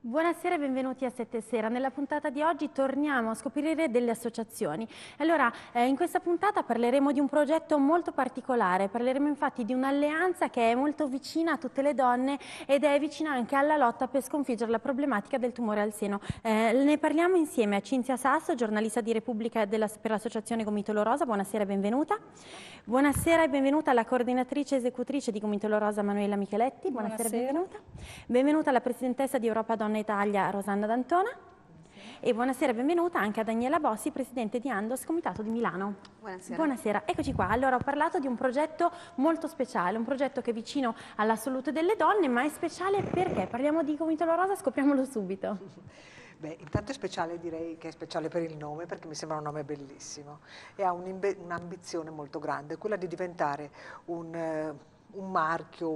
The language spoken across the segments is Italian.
Buonasera e benvenuti a Sette Sera. Nella puntata di oggi torniamo a scoprire delle associazioni. Allora, in questa puntata parleremo di un progetto molto particolare, parleremo infatti di un'alleanza che è molto vicina a tutte le donne ed è vicina anche alla lotta per sconfiggere la problematica del tumore al seno. Ne parliamo insieme a Cinzia Sasso, giornalista di Repubblica per l'associazione Gomitolo Rosa. Buonasera e benvenuta. Buonasera e benvenuta alla coordinatrice esecutrice di Gomitolo Rosa, Manuela Micheletti. Buonasera e benvenuta. Benvenuta alla presidentessa di Europa Donna Italia, Rosanna D'Antona. E buonasera e benvenuta anche a Daniela Bossi, presidente di Andos, Comitato di Milano. Buonasera. Buonasera, eccoci qua. Allora, ho parlato di un progetto molto speciale, un progetto che è vicino alla salute delle donne, ma è speciale perché? Parliamo di Gomitolo Rosa, scopriamolo subito. Beh, intanto è speciale, direi che è speciale per il nome, perché mi sembra un nome bellissimo e ha un'ambizione molto grande, quella di diventare un marchio,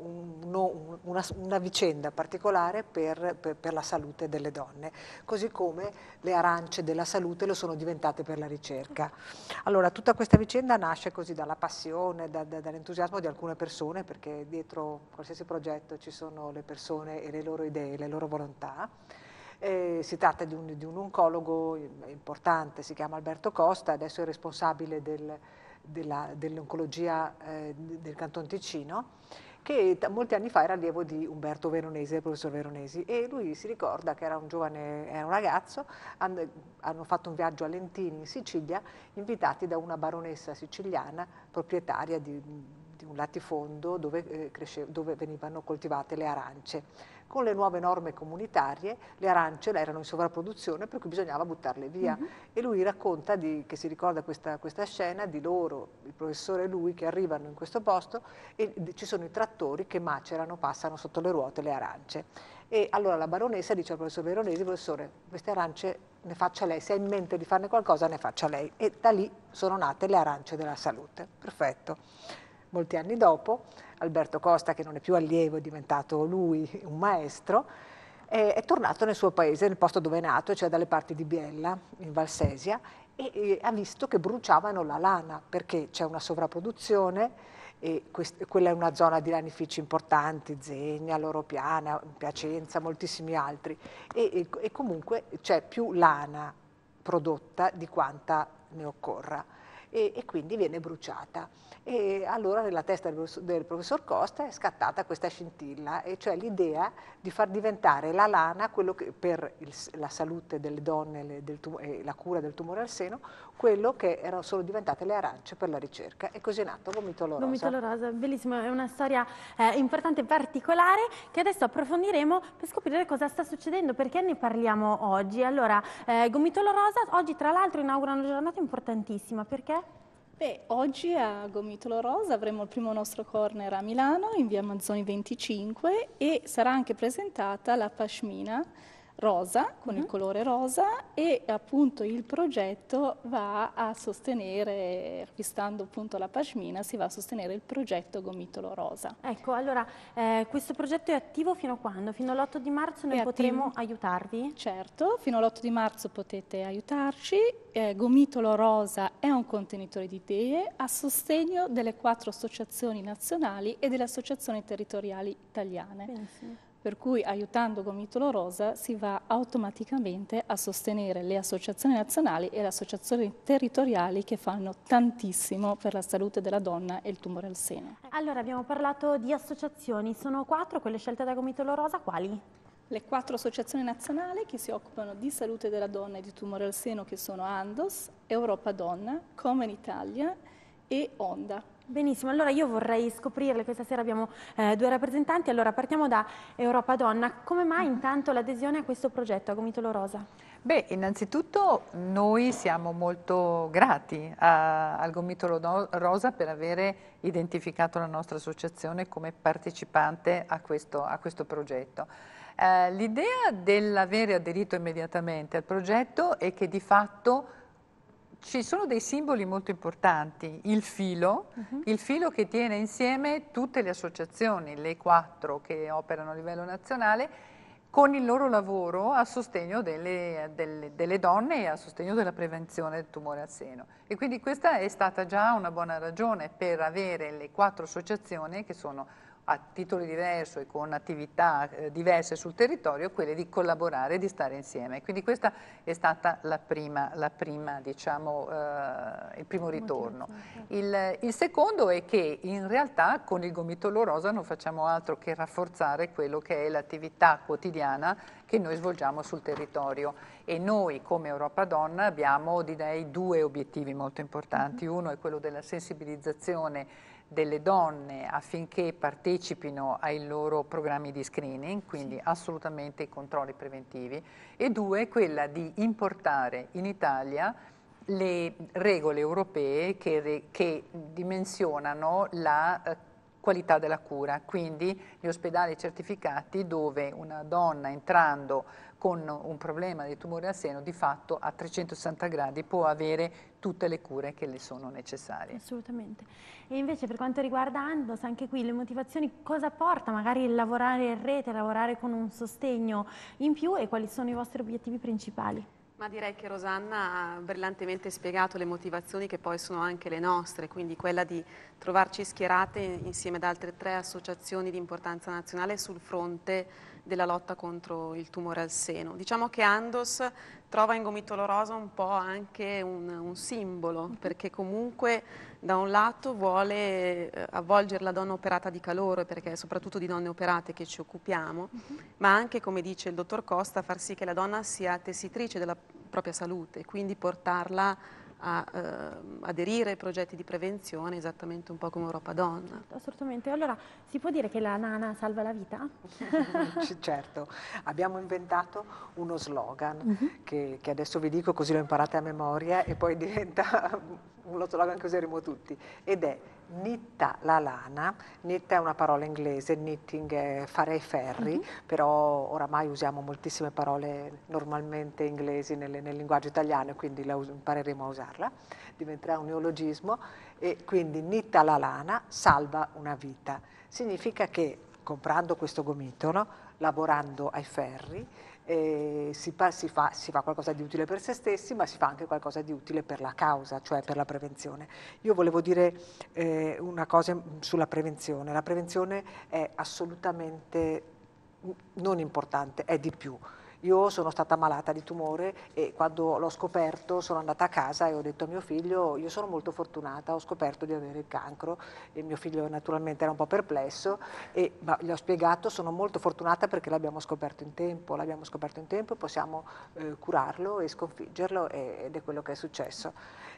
una vicenda particolare per la salute delle donne, così come le arance della salute lo sono diventate per la ricerca. Allora, tutta questa vicenda nasce così dalla passione, dall'entusiasmo di alcune persone, perché dietro qualsiasi progetto ci sono le persone e le loro idee, le loro volontà. Si tratta di un oncologo importante, si chiama Alberto Costa, adesso è responsabile dell'oncologia del Canton Ticino, che molti anni fa era allievo di Umberto Veronesi, del professor Veronesi, e lui si ricorda che era un ragazzo, hanno fatto un viaggio a Lentini in Sicilia, invitati da una baronessa siciliana, proprietaria di un latifondo dove venivano coltivate le arance. Con le nuove norme comunitarie le arance erano in sovrapproduzione, per cui bisognava buttarle via. E lui racconta che si ricorda questa scena di loro, il professore e lui, che arrivano in questo posto e ci sono i trattori che macerano, passano sotto le ruote le arance. E allora la baronessa dice al professor Veronesi: professore, queste arance ne faccia lei, se ha in mente di farne qualcosa ne faccia lei. E da lì sono nate le arance della salute. Perfetto. Molti anni dopo, Alberto Costa, che non è più allievo, è diventato lui un maestro, è tornato nel suo paese, nel posto dove è nato, cioè dalle parti di Biella, in Valsesia, e ha visto che bruciavano la lana, perché c'è una sovrapproduzione, e quella è una zona di lanifici importanti, Zegna, Loro Piana, Piacenza, moltissimi altri, e comunque c'è più lana prodotta di quanta ne occorra, e quindi viene bruciata. E allora nella testa del professor Costa è scattata questa scintilla, e cioè l'idea di far diventare la lana quello che per la salute delle donne e la cura del tumore al seno, quello che sono diventate le arance per la ricerca. E così è nato Gomitolo Rosa. Gomitolo Rosa, bellissimo, è una storia importante e particolare che adesso approfondiremo per scoprire cosa sta succedendo, perché ne parliamo oggi. Allora, Gomitolo Rosa oggi tra l'altro inaugura una giornata importantissima, perché? Beh, oggi a Gomitolo Rosa avremo il primo nostro corner a Milano, in via Manzoni 25, e sarà anche presentata la pashmina rosa, con il colore rosa, e appunto il progetto va a sostenere, acquistando appunto la pashmina, si va a sostenere il progetto Gomitolo Rosa. Ecco, allora, questo progetto è attivo fino a quando? Fino all'8 di marzo noi potremo aiutarvi? Certo, fino all'8 di marzo potete aiutarci. Gomitolo Rosa è un contenitore di idee a sostegno delle 4 associazioni nazionali e delle associazioni territoriali italiane. Benissimo. Per cui aiutando Gomitolo Rosa si va automaticamente a sostenere le associazioni nazionali e le associazioni territoriali che fanno tantissimo per la salute della donna e il tumore al seno. Allora, abbiamo parlato di associazioni, sono 4 quelle scelte da Gomitolo Rosa, quali? Le 4 associazioni nazionali che si occupano di salute della donna e di tumore al seno, che sono Andos, Europa Donna, Comen Italia e Onda. Benissimo, allora io vorrei scoprirle, questa sera abbiamo 2 rappresentanti, allora partiamo da Europa Donna. Come mai intanto l'adesione a questo progetto, a Gomitolo Rosa? Beh, innanzitutto noi siamo molto grati al Gomitolo Rosa per avere identificato la nostra associazione come partecipante a questo progetto. L'idea dell'avere aderito immediatamente al progetto è che di fatto ci sono dei simboli molto importanti, il filo che tiene insieme tutte le associazioni, le 4 che operano a livello nazionale, con il loro lavoro a sostegno delle donne e a sostegno della prevenzione del tumore al seno. E quindi questa è stata già una buona ragione per avere le 4 associazioni che sono a titolo diverso e con attività diverse sul territorio, quelle di collaborare e di stare insieme. Quindi questa è stata la prima diciamo, il primo ritorno. Il secondo è che in realtà con il Gomitolo Rosa non facciamo altro che rafforzare quello che è l'attività quotidiana che noi svolgiamo sul territorio, e noi come Europa Donna abbiamo, direi, due obiettivi molto importanti. Uno è quello della sensibilizzazione delle donne affinché partecipino ai loro programmi di screening, quindi assolutamente i controlli preventivi, e due, quella di importare in Italia le regole europee che dimensionano la qualità della cura, quindi gli ospedali certificati dove una donna entrando con un problema di tumore al seno di fatto a 360 gradi può avere tutte le cure che le sono necessarie. Assolutamente. E invece per quanto riguarda Andos, anche qui le motivazioni, cosa porta magari il lavorare in rete, lavorare con un sostegno in più, e quali sono i vostri obiettivi principali? Ma direi che Rosanna ha brillantemente spiegato le motivazioni che poi sono anche le nostre, quindi quella di trovarci schierate insieme ad altre 3 associazioni di importanza nazionale sul fronte della lotta contro il tumore al seno. Diciamo che Andos trova in Gomitolo Rosa un po' anche un simbolo, perché comunque da un lato vuole avvolgere la donna operata di calore, perché è soprattutto di donne operate che ci occupiamo, ma anche, come dice il dottor Costa, far sì che la donna sia tessitrice della propria salute, quindi portarla a aderire ai progetti di prevenzione, esattamente un po' come Europa Donna. Assolutamente. Allora, si può dire che la nana salva la vita? Certo, abbiamo inventato uno slogan che adesso vi dico, così lo imparate a memoria, e poi diventa uno slogan che useremo tutti, ed è "Nitta la lana". Nitta è una parola inglese, knitting è fare i ferri, però oramai usiamo moltissime parole normalmente inglesi nel linguaggio italiano, quindi impareremo a usarla, diventerà un neologismo, e quindi nitta la lana salva una vita. Significa che comprando questo gomitolo, lavorando ai ferri, si fa qualcosa di utile per se stessi, ma si fa anche qualcosa di utile per la causa, cioè per la prevenzione. Io volevo dire una cosa sulla prevenzione. La prevenzione è assolutamente non importante, è di più. Io sono stata malata di tumore e quando l'ho scoperto sono andata a casa e ho detto a mio figlio: io sono molto fortunata, ho scoperto di avere il cancro, e mio figlio naturalmente era un po' perplesso, ma gli ho spiegato: sono molto fortunata perché l'abbiamo scoperto in tempo, possiamo curarlo e sconfiggerlo, ed è quello che è successo.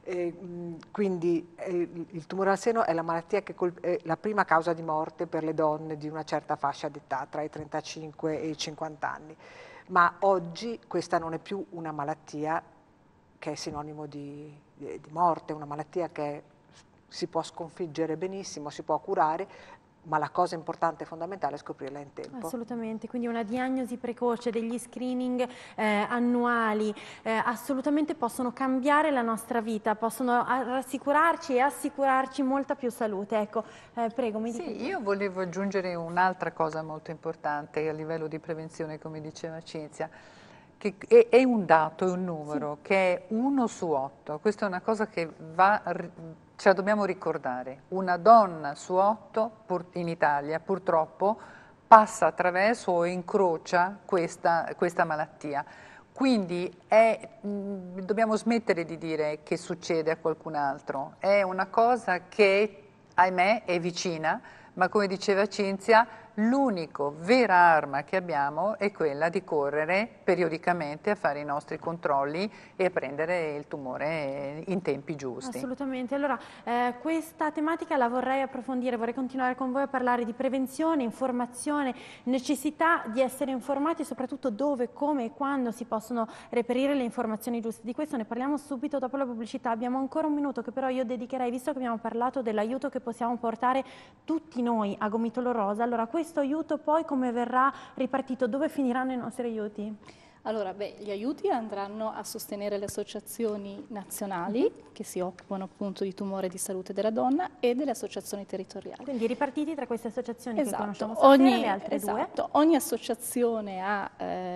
Quindi il tumore al seno è la malattia che è la prima causa di morte per le donne di una certa fascia d'età, tra i 35 e i 50 anni. Ma oggi questa non è più una malattia che è sinonimo di morte, è una malattia che si può sconfiggere benissimo, si può curare, ma la cosa importante e fondamentale è scoprirla in tempo. Assolutamente, quindi una diagnosi precoce, degli screening annuali, assolutamente possono cambiare la nostra vita, possono rassicurarci e assicurarci molta più salute. Ecco, prego, mi dica. Sì, io volevo aggiungere un'altra cosa molto importante a livello di prevenzione, come diceva Cinzia, che è un dato, è un numero, sì, che è 1 su 8. Questa è una cosa che ce la dobbiamo ricordare. Una donna su 8 in Italia purtroppo passa attraverso o incrocia questa malattia. Quindi dobbiamo smettere di dire che succede a qualcun altro. È una cosa che, ahimè, è vicina, ma come diceva Cinzia, l'unica vera arma che abbiamo è quella di correre periodicamente a fare i nostri controlli e a prendere il tumore in tempi giusti. Assolutamente. Allora, questa tematica la vorrei approfondire, vorrei continuare con voi a parlare di prevenzione, informazione, necessità di essere informati e soprattutto dove, come e quando si possono reperire le informazioni giuste. Di questo ne parliamo subito dopo la pubblicità. Abbiamo ancora un minuto che però io dedicherei, visto che abbiamo parlato dell'aiuto che possiamo portare tutti noi a Gomitolo Rosa. Allora, questo aiuto poi come verrà ripartito? Dove finiranno i nostri aiuti? Allora, gli aiuti andranno a sostenere le associazioni nazionali che si occupano appunto di tumore e di salute della donna e delle associazioni territoriali. Quindi ripartiti tra queste associazioni che conosciamo le altre due. Ogni associazione ha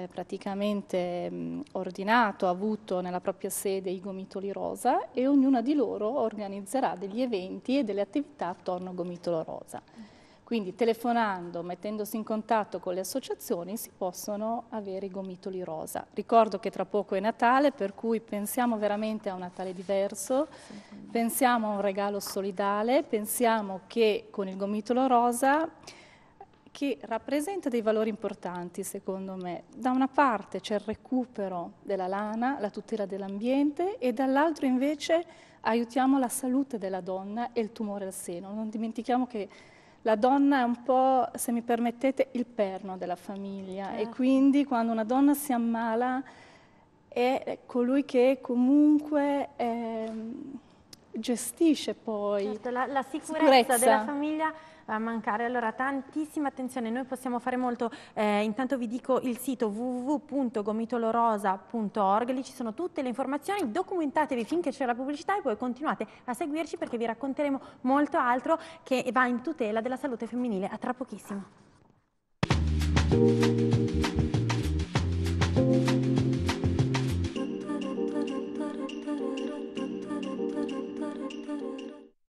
praticamente ordinato, ha avuto nella propria sede i gomitoli rosa e ognuna di loro organizzerà degli eventi e delle attività attorno a Gomitolo Rosa. Quindi telefonando, mettendosi in contatto con le associazioni si possono avere i gomitoli rosa. Ricordo che tra poco è Natale, per cui pensiamo veramente a un Natale diverso, pensiamo a un regalo solidale, pensiamo che con il gomitolo rosa, che rappresenta dei valori importanti secondo me, da una parte c'è il recupero della lana, la tutela dell'ambiente e dall'altro invece aiutiamo la salute della donna e il tumore al seno. Non dimentichiamo che la donna è un po', se mi permettete, il perno della famiglia e quindi quando una donna si ammala è colui che comunque gestisce poi certo, la sicurezza della famiglia va a mancare. Allora tantissima attenzione, noi possiamo fare molto, intanto vi dico il sito www.gomitolorosa.org, lì ci sono tutte le informazioni, documentatevi finché c'è la pubblicità e poi continuate a seguirci perché vi racconteremo molto altro che va in tutela della salute femminile. A tra pochissimo.